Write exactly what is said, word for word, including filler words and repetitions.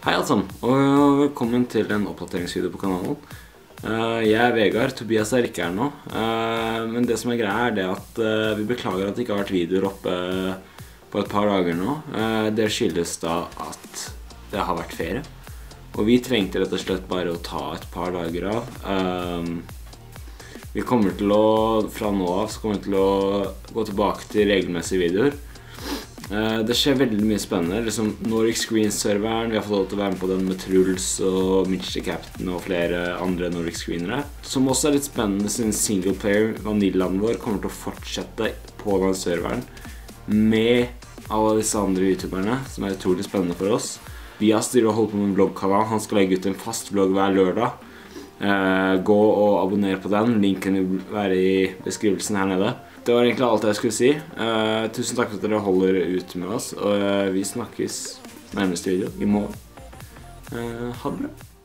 Hei alle sammen, og velkommen til en oppdateringsvideo på kanalen. Jeg er Vegard, Tobias er ikke her nå. Men det som er greia er det at vi beklager at det ikke har vært videoer oppe på et par dager nå. Det skyldes da at det har vært ferie. Og vi trengte rett og slett bare å ta et par dager av. Vi kommer til å, fra nå av, så kommer vi til å gå tilbake til regelmessige videoer. Det skjer veldig mye spennende, liksom Nordic Screen-serveren, vi har fått lov til å være med på den med Truls og Mitchell Captain og flere andre Nordic Screenere. Som også er litt spennende siden singleplayer vanillaen vår kommer til å fortsette på den serveren med alle disse andre youtuberne, som er utrolig spennende for oss. Vi har styrt og holdt på med en vloggkanal, han skal legge ut en fast vlogg hver lørdag. Gå og abonner på den, linken vil være i beskrivelsen her nede. Det var egentlig alt jeg skulle si. Uh, tusen takk for at dere holder ut med oss, og uh, vi snakkes nærmeste video i morgen. Uh, ha det bra.